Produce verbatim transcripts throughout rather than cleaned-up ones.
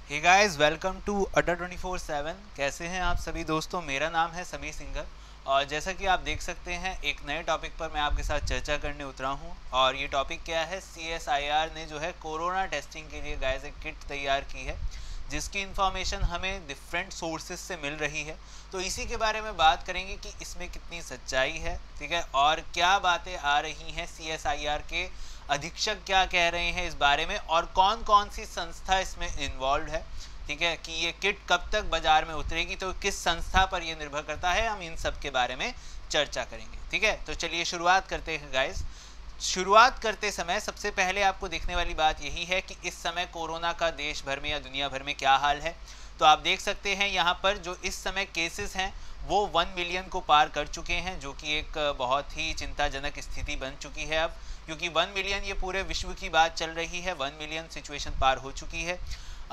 Hey guys, welcome to Adda twenty four seven. कैसे हैं आप सभी दोस्तों? मेरा नाम है समीर सिंगर और जैसा कि आप देख सकते हैं एक नए टॉपिक पर मैं आपके साथ चर्चा करने उतरा हूं। और ये टॉपिक क्या है? सी एस आई आर ने जो है कोरोना टेस्टिंग के लिए गाइस एक किट तैयार की है जिसकी इन्फॉर्मेशन हमें डिफरेंट सोर्सेज से मिल रही है। तो इसी के बारे में बात करेंगे कि इसमें कितनी सच्चाई है, ठीक है, और क्या बातें आ रही हैं सी एस आई आर के अधीक्षक क्या कह रहे हैं इस बारे में, और कौन कौन सी संस्था इसमें इन्वॉल्व है, ठीक है, कि ये किट कब तक बाजार में उतरेगी, तो किस संस्था पर ये निर्भर करता है, हम इन सब के बारे में चर्चा करेंगे। ठीक है, तो चलिए शुरुआत करते हैं गाइस। शुरुआत करते समय सबसे पहले आपको देखने वाली बात यही है कि इस समय कोरोना का देश भर में या दुनिया भर में क्या हाल है। तो आप देख सकते हैं यहाँ पर जो इस समय केसेस हैं वो वन मिलियन को पार कर चुके हैं, जो कि एक बहुत ही चिंताजनक स्थिति बन चुकी है अब, क्योंकि वन मिलियन ये पूरे विश्व की बात चल रही है। वन मिलियन सिचुएशन पार हो चुकी है।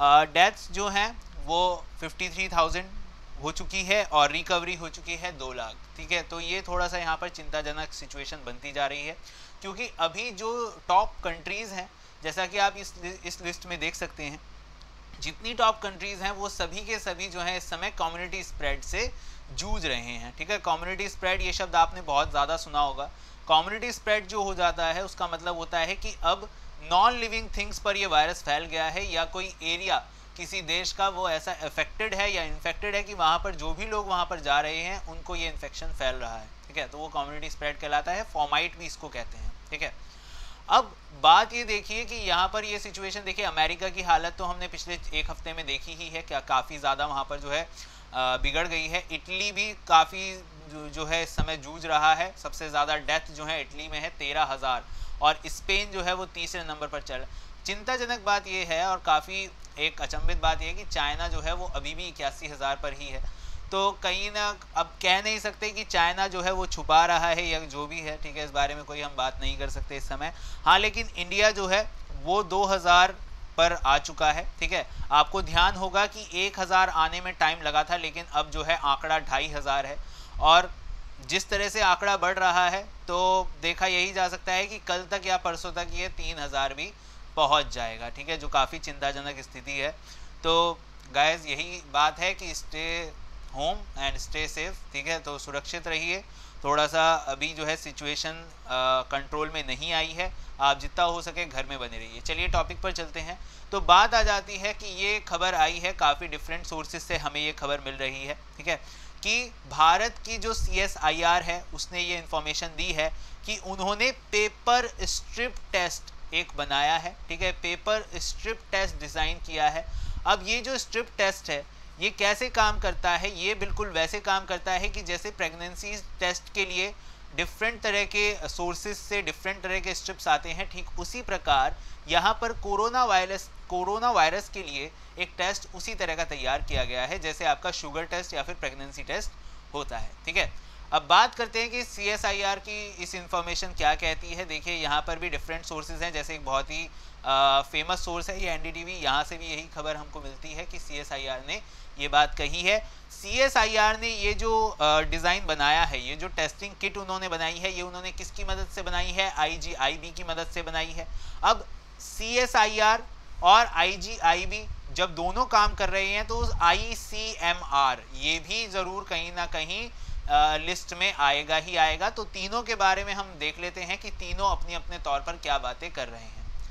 डेथ्स जो हैं वो फिफ्टी थ्री थाउजेंड हो चुकी है और रिकवरी हो चुकी है दो लाख। ठीक है, तो ये थोड़ा सा यहाँ पर चिंताजनक सिचुएशन बनती जा रही है, क्योंकि अभी जो टॉप कंट्रीज़ हैं, जैसा कि आप इस इस लिस्ट में देख सकते हैं, जितनी टॉप कंट्रीज़ हैं वो सभी के सभी जो है इस समय कम्युनिटी स्प्रेड से जूझ रहे हैं। ठीक है, कम्युनिटी स्प्रेड ये शब्द आपने बहुत ज़्यादा सुना होगा। कम्युनिटी स्प्रेड जो हो जाता है उसका मतलब होता है कि अब नॉन लिविंग थिंग्स पर ये वायरस फैल गया है, या कोई एरिया किसी देश का वो ऐसा अफेक्टेड है या इन्फेक्टेड है कि वहाँ पर जो भी लोग वहाँ पर जा रहे हैं उनको ये इन्फेक्शन फैल रहा है। ठीक है, तो वो कम्युनिटी स्प्रेड कहलाता है, फॉर्माइट भी इसको कहते हैं। ठीक है, अब बात ये देखिए कि यहाँ पर ये सिचुएशन देखिए, अमेरिका की हालत तो हमने पिछले एक हफ्ते में देखी ही है, क्या काफ़ी ज़्यादा वहाँ पर जो है बिगड़ गई है। इटली भी काफ़ी जो, जो है इस समय जूझ रहा है। सबसे ज़्यादा डेथ जो है इटली में है तेरह हज़ार, और स्पेन जो है वो तीसरे नंबर पर चल। चिंताजनक बात ये है और काफ़ी एक अचंभित बात यह है कि चाइना जो है वो अभी भी इक्यासी हज़ार पर ही है। तो कहीं ना अब कह नहीं सकते कि चाइना जो है वो छुपा रहा है या जो भी है, ठीक है, इस बारे में कोई हम बात नहीं कर सकते इस समय। हाँ, लेकिन इंडिया जो है वो दो हज़ार पर आ चुका है। ठीक है, आपको ध्यान होगा कि एक हज़ार आने में टाइम लगा था, लेकिन अब जो है आंकड़ा ढाई हज़ार है, और जिस तरह से आंकड़ा बढ़ रहा है तो देखा यही जा सकता है कि कल तक या परसों तक ये तीन हज़ार भी पहुंच जाएगा। ठीक है, जो काफ़ी चिंताजनक स्थिति है। तो गाइस यही बात है कि stay home and stay safe. ठीक है, तो सुरक्षित रहिए। थोड़ा सा अभी जो है सिचुएशन कंट्रोल में नहीं आई है, आप जितना हो सके घर में बने रहिए। चलिए टॉपिक पर चलते हैं। तो बात आ जाती है कि ये खबर आई है, काफ़ी डिफरेंट सोर्सेज से हमें ये खबर मिल रही है, ठीक है, कि भारत की जो सी एस आई आर है उसने ये इन्फॉर्मेशन दी है कि उन्होंने पेपर स्ट्रिप टेस्ट एक बनाया है। ठीक है, पेपर स्ट्रिप टेस्ट डिज़ाइन किया है। अब ये जो स्ट्रिप टेस्ट है ये कैसे काम करता है? ये बिल्कुल वैसे काम करता है कि जैसे प्रेगनेंसी टेस्ट के लिए डिफरेंट तरह के सोर्सेज से डिफरेंट तरह के स्ट्रिप्स आते हैं, ठीक उसी प्रकार यहाँ पर कोरोना वायरस कोरोना वायरस के लिए एक टेस्ट उसी तरह का तैयार किया गया है जैसे आपका शुगर टेस्ट या फिर प्रेगनेंसी टेस्ट होता है। ठीक है, अब बात करते हैं कि सी एस आई आर की इस इंफॉर्मेशन क्या कहती है। देखिए यहाँ पर भी डिफरेंट सोर्सेज हैं, जैसे एक बहुत ही फेमस सोर्स है ये एन डी टी वी, यहाँ से भी यही खबर हमको मिलती है कि सी एस आई आर ने ये बात कही है। सी एस आई आर ने ये जो डिज़ाइन बनाया है, ये जो टेस्टिंग किट उन्होंने बनाई है, ये उन्होंने किसकी मदद से बनाई है? आई जी आई बी की मदद से बनाई है। अब सी एस आई आर और आई जी आई बी जब दोनों काम कर रहे हैं तो आई सी एम आर ये भी ज़रूर कहीं ना कहीं आ, लिस्ट में आएगा ही आएगा। तो तीनों के बारे में हम देख लेते हैं कि तीनों अपने अपने तौर पर क्या बातें कर रहे हैं।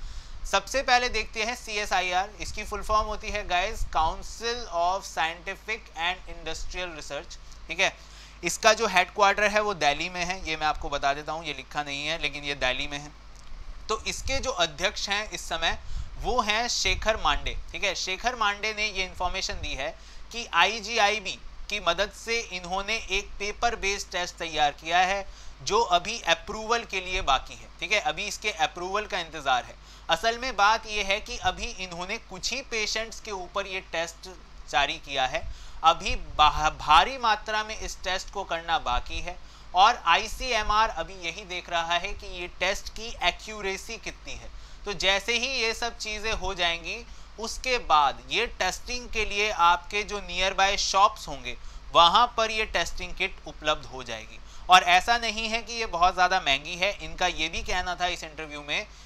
सबसे पहले देखते हैं सी एस आई आर। इसकी फुल फॉर्म होती है guys council of scientific and industrial research. ठीक है, इसका जो हेडक्वार्टर है वो दिल्ली में है, ये मैं आपको बता देता हूँ, ये लिखा नहीं है लेकिन ये दिल्ली में है। तो इसके जो अध्यक्ष हैं इस समय वो हैं शेखर मांडे। ठीक है, शेखर मांडे ने ये इंफॉर्मेशन दी है कि आई जी आई बी की मदद से इन्होंने एक पेपर बेस्ड टेस्ट तैयार किया है जो अभी अप्रूवल के लिए बाकी है। ठीक है, अभी इसके अप्रूवल का इंतज़ार है। असल में बात यह है कि अभी इन्होंने कुछ ही पेशेंट्स के ऊपर ये टेस्ट जारी किया है, अभी भारी मात्रा में इस टेस्ट को करना बाकी है, और आई सी एम आर अभी यही देख रहा है कि ये टेस्ट की एक्यूरेसी कितनी है। तो जैसे ही ये सब चीज़ें हो जाएंगी उसके बाद ये टेस्टिंग के लिए आपके जो नियर बाय शॉप्स होंगे वहाँ पर ये टेस्टिंग किट उपलब्ध हो जाएगी। और ऐसा नहीं है कि ये बहुत ज़्यादा महंगी है। इनका ये भी कहना था इस इंटरव्यू में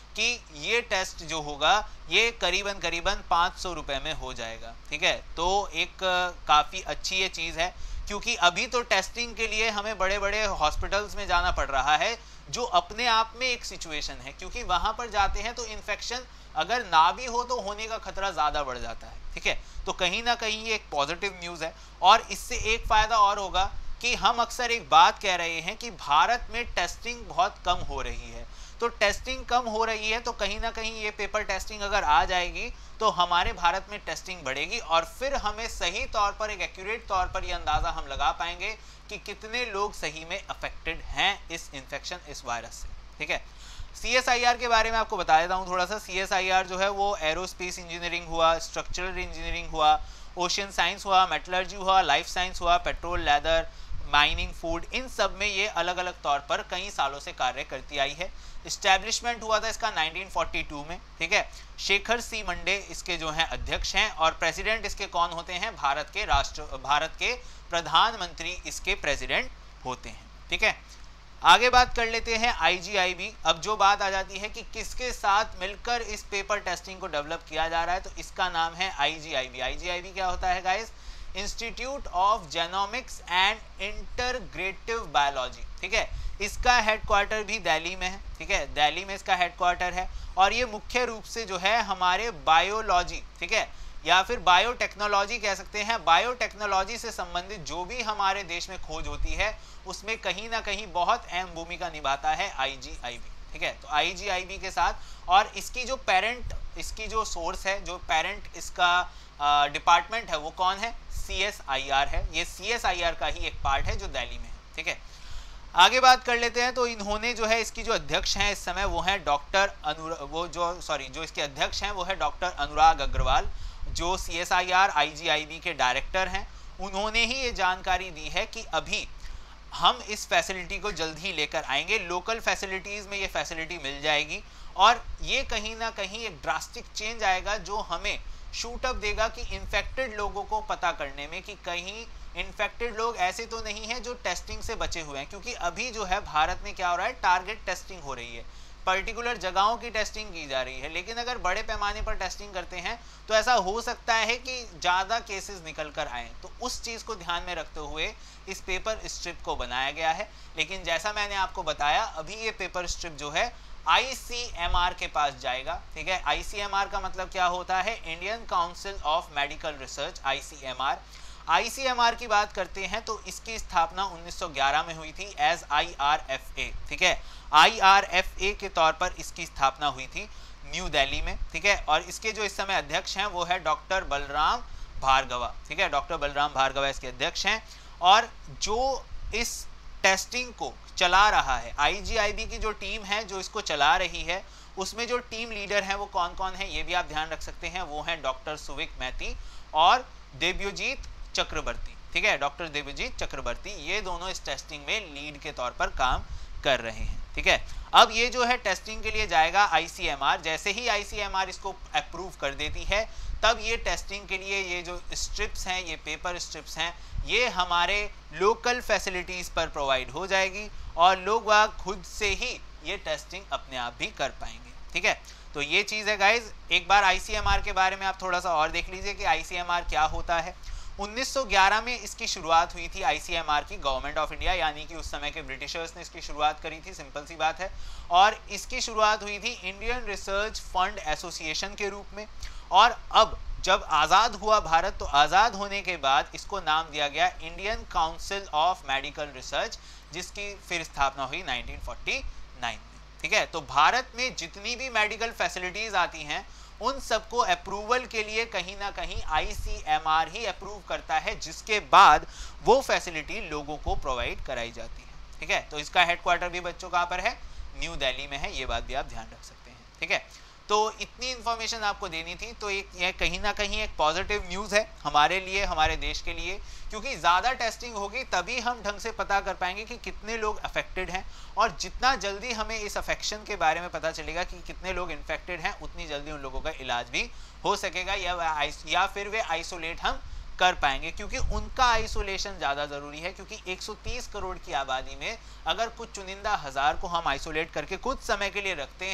कि ये टेस्ट जो होगा ये करीबन करीबन पाँच सौ रुपये में हो जाएगा, ठीक है। तो एक काफ़ी अच्छी ये चीज़ है, क्योंकि अभी तो टेस्टिंग के लिए हमें बड़े बड़े हॉस्पिटल्स में जाना पड़ रहा है, जो अपने आप में एक सिचुएशन है, क्योंकि वहाँ पर जाते हैं तो इन्फेक्शन अगर ना भी हो तो होने का खतरा ज़्यादा बढ़ जाता है, ठीक है। तो कहीं ना कहीं ये एक पॉजिटिव न्यूज़ है। और इससे एक फ़ायदा और होगा कि हम अक्सर एक बात कह रहे हैं कि भारत में टेस्टिंग बहुत कम हो रही है। तो टेस्टिंग कम हो रही है तो कहीं ना कहीं ये पेपर टेस्टिंग अगर आ जाएगी तो हमारे भारत में टेस्टिंग बढ़ेगी, और फिर हमें सही तौर पर, एक एक्यूरेट तौर पर ये अंदाज़ा हम लगा पाएंगे कि कितने लोग सही में अफेक्टेड हैं इस इन्फेक्शन, इस वायरस से, ठीक है। सी एस आई आर के बारे में आपको बता देता हूँ थोड़ा सा। सी एस आई आर जो है वो एरोस्पेस इंजीनियरिंग हुआ, स्ट्रक्चरल इंजीनियरिंग हुआ, ओशियन साइंस हुआ, मेटलर्जी हुआ, लाइफ साइंस हुआ, पेट्रोल, लेदर, माइनिंग, फूड, इन सब में ये अलग अलग तौर पर कई सालों से कार्य करती आई है। इस्टेब्लिशमेंट हुआ था इसका नाइनटीन फोर्टी टू में, ठीक है। शेखर सी मंडे इसके जो हैं अध्यक्ष हैं, और प्रेसिडेंट इसके कौन होते हैं? भारत के राष्ट्र भारत के प्रधानमंत्री इसके प्रेसिडेंट होते हैं, ठीक है। आगे बात कर लेते हैं आई जी आई बी। अब जो बात आ जाती है कि किसके साथ मिलकर इस पेपर टेस्टिंग को डेवलप किया जा रहा है, तो इसका नाम है आई G I B. I G I B क्या होता है guys? Institute of genomics and integrative biology, ठीक है। इसका हेडक्वार्टर भी दिल्ली में है, ठीक है, दिल्ली में इसका हेडक्वार्टर है। और ये मुख्य रूप से जो है हमारे बायोलॉजी, ठीक है, या फिर बायोटेक्नोलॉजी कह सकते हैं, बायोटेक्नोलॉजी से संबंधित जो भी हमारे देश में खोज होती है उसमें कहीं ना कहीं बहुत अहम भूमिका निभाता है आई जी आई बी, ठीक है। तो आई जी आई बी के साथ, और इसकी जो पेरेंट, इसकी जो सोर्स है, जो पेरेंट इसका डिपार्टमेंट है वो कौन है? सी एस आई आर है। ये सी एस आई आर का ही एक पार्ट है जो दिल्ली में है, ठीक है। आगे बात कर लेते हैं। तो इन्होंने जो है इसकी जो अध्यक्ष हैं इस समय वो हैं डॉक्टर अनुराग, वो जो सॉरी जो इसके अध्यक्ष हैं वो है डॉक्टर अनुराग अग्रवाल, जो C S I R I G I B के डायरेक्टर हैं। उन्होंने ही ये जानकारी दी है कि अभी हम इस फैसिलिटी को जल्द ही लेकर आएंगे, लोकल फैसिलिटीज़ में ये फैसिलिटी मिल जाएगी, और ये कहीं ना कहीं एक ड्रास्टिक चेंज आएगा जो हमें शूट अप देगा कि इन्फेक्टेड लोगों को पता करने में कि कहीं इन्फेक्टेड लोग ऐसे तो नहीं हैं जो टेस्टिंग से बचे हुए हैं। क्योंकि अभी जो है भारत में क्या हो रहा है, टारगेट टेस्टिंग हो रही है, पर्टिकुलर जगहों की टेस्टिंग की जा रही है। लेकिन अगर बड़े पैमाने पर टेस्टिंग करते हैं तो ऐसा हो सकता है कि ज़्यादा केसेस निकल कर आएँ, तो उस चीज़ को ध्यान में रखते हुए इस पेपर स्ट्रिप को बनाया गया है। लेकिन जैसा मैंने आपको बताया, अभी ये पेपर स्ट्रिप जो है आई सी एम आर के पास जाएगा, ठीक है। आई सी एम आर का मतलब क्या होता है? Indian council of medical research, I C M R. I C M R की बात करते हैं तो इसकी स्थापना उन्नीस सौ ग्यारह में हुई थी as I R F A, ठीक है। आई आर एफ ए के तौर पर इसकी स्थापना हुई थी न्यू दिल्ली में, ठीक है। और इसके जो इस समय अध्यक्ष हैं वो है डॉक्टर बलराम भार्गवा, ठीक है, डॉक्टर बलराम भार्गवा इसके अध्यक्ष हैं। और जो इस टेस्टिंग को चला रहा है, आई जी आई बी की जो टीम है जो इसको चला रही है, उसमें जो टीम लीडर हैं वो कौन कौन है ये भी आप ध्यान रख सकते हैं। वो हैं डॉक्टर सुविक मैती और देव्योजीत चक्रवर्ती, ठीक है, डॉक्टर देव्योजीत चक्रवर्ती, ये दोनों इस टेस्टिंग में लीड के तौर पर काम कर रहे हैं, ठीक है। अब ये जो है टेस्टिंग के लिए जाएगा आई सी एम आर। जैसे ही आई सी एम आर इसको अप्रूव कर देती है तब ये टेस्टिंग के लिए ये जो स्ट्रिप्स हैं, ये पेपर स्ट्रिप्स हैं, ये हमारे लोकल फैसिलिटीज़ पर प्रोवाइड हो जाएगी और लोग वह खुद से ही ये टेस्टिंग अपने आप भी कर पाएंगे, ठीक है। तो ये चीज़ है गाइज। एक बार आई सी एम आर के बारे में आप थोड़ा सा और देख लीजिए कि आई सी एम आर क्या होता है। उन्नीस सौ ग्यारह में इसकी शुरुआत हुई थी आई सी एम आर की, गवर्नमेंट ऑफ इंडिया यानी कि उस समय के ब्रिटिशर्स ने इसकी शुरुआत करी थी, सिंपल सी बात है। और इसकी शुरुआत हुई थी इंडियन रिसर्च फंड एसोसिएशन के रूप में। और अब जब आज़ाद हुआ भारत, तो आज़ाद होने के बाद इसको नाम दिया गया Indian council of medical research, जिसकी फिर स्थापना हुई नाइनटीन फोर्टी नाइन में, ठीक है। तो भारत में जितनी भी मेडिकल फैसिलिटीज़ आती हैं उन सबको अप्रूवल के लिए कहीं ना कहीं आई सी एम आर ही अप्रूव करता है, जिसके बाद वो फैसिलिटी लोगों को प्रोवाइड कराई जाती है, ठीक है। तो इसका हेडक्वार्टर भी बच्चों कहाँ पर है? न्यू दिल्ली में है, ये बात भी आप ध्यान रख सकते हैं, ठीक है। तो इतनी इन्फॉर्मेशन आपको देनी थी। तो एक यह कहीं ना कहीं एक पॉजिटिव न्यूज़ है हमारे लिए, हमारे देश के लिए, क्योंकि ज़्यादा टेस्टिंग होगी तभी हम ढंग से पता कर पाएंगे कि कितने लोग अफेक्टेड हैं। और जितना जल्दी हमें इस अफेक्शन के बारे में पता चलेगा कि कितने लोग इन्फेक्टेड हैं, उतनी जल्दी उन लोगों का इलाज भी हो सकेगा, या या फिर वे आइसोलेट हम कर पाएंगे, क्योंकि उनका आइसोलेशन ज़्यादा ज़रूरी है। क्योंकि एक सौ तीस करोड़ की आबादी में अगर कुछ चुनिंदा हज़ार को हम आइसोलेट करके कुछ समय के लिए रखते हैं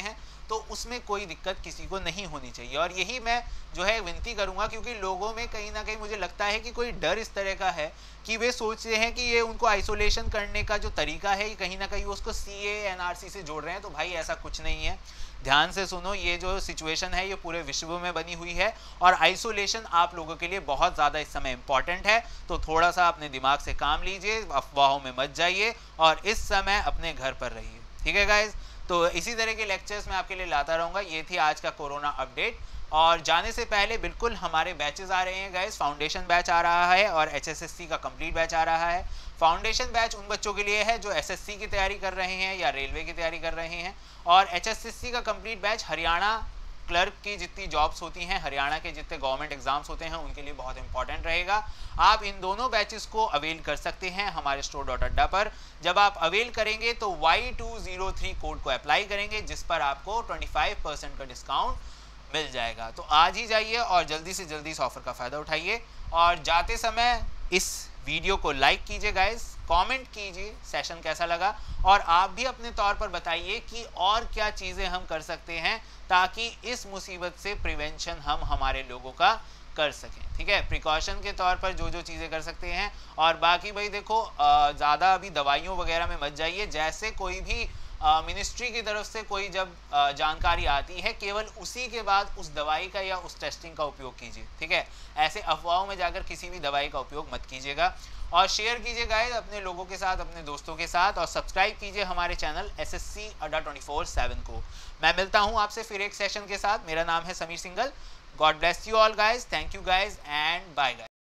तो उसमें कोई दिक्कत किसी को नहीं होनी चाहिए। और यही मैं जो है विनती करूंगा, क्योंकि लोगों में कहीं ना कहीं मुझे लगता है कि कोई डर इस तरह का है कि वे सोचते हैं कि ये उनको आइसोलेशन करने का जो तरीका है कहीं ना कहीं उसको सी ए एन आर सी से जोड़ रहे हैं। तो भाई ऐसा कुछ नहीं है, ध्यान से सुनो, ये जो सिचुएशन है ये पूरे विश्व में बनी हुई है और आइसोलेशन आप लोगों के लिए बहुत ज़्यादा इस समय इंपॉर्टेंट है। तो थोड़ा सा अपने दिमाग से काम लीजिए, अफवाहों में मत जाइए और इस समय अपने घर पर रहिए, ठीक है गाइज। तो इसी तरह के लेक्चर्स मैं आपके लिए लाता रहूँगा। ये थी आज का कोरोना अपडेट। और जाने से पहले बिल्कुल हमारे बैचेस आ रहे हैं गाइस, फाउंडेशन बैच आ रहा है और एच एस एस सी का कंप्लीट बैच आ रहा है। फाउंडेशन बैच उन बच्चों के लिए है जो एस एस सी की तैयारी कर रहे हैं या रेलवे की तैयारी कर रहे हैं, और एच एस एस सी का कंप्लीट बैच हरियाणा क्लर्क की जितनी जॉब्स होती हैं, हरियाणा के जितने गवर्नमेंट एग्जाम्स होते हैं उनके लिए बहुत इंपॉर्टेंट रहेगा। आप इन दोनों बैचेस को अवेल कर सकते हैं हमारे स्टोर डॉट अड्डा पर। जब आप अवेल करेंगे तो Y two zero three code को अप्लाई करेंगे, जिस पर आपको पच्चीस परसेंट का डिस्काउंट मिल जाएगा। तो आज ही जाइए और जल्दी से जल्दी इस ऑफर का फ़ायदा उठाइए। और जाते समय इस वीडियो को लाइक कीजिए गाइस, कमेंट कीजिए सेशन कैसा लगा, और आप भी अपने तौर पर बताइए कि और क्या चीज़ें हम कर सकते हैं ताकि इस मुसीबत से प्रिवेंशन हम हमारे लोगों का कर सकें, ठीक है। प्रिकॉशन के तौर पर जो जो चीज़ें कर सकते हैं। और बाकी भाई देखो, ज़्यादा अभी दवाइयों वगैरह में मत जाइए। जैसे कोई भी मिनिस्ट्री की तरफ से कोई जब आ, जानकारी आती है, केवल उसी के बाद उस दवाई का या उस टेस्टिंग का उपयोग कीजिए, ठीक है। ऐसे अफवाहों में जाकर किसी भी दवाई का उपयोग मत कीजिएगा। और शेयर कीजिए गाइस अपने लोगों के साथ, अपने दोस्तों के साथ, और सब्सक्राइब कीजिए हमारे चैनल एस एस सी अड्डा ट्वेंटी फोर सेवन को। मैं मिलता हूँ आपसे फिर एक सेशन के साथ। मेरा नाम है Sameer Singhal. God bless you all guys, thank you guys and bye guys.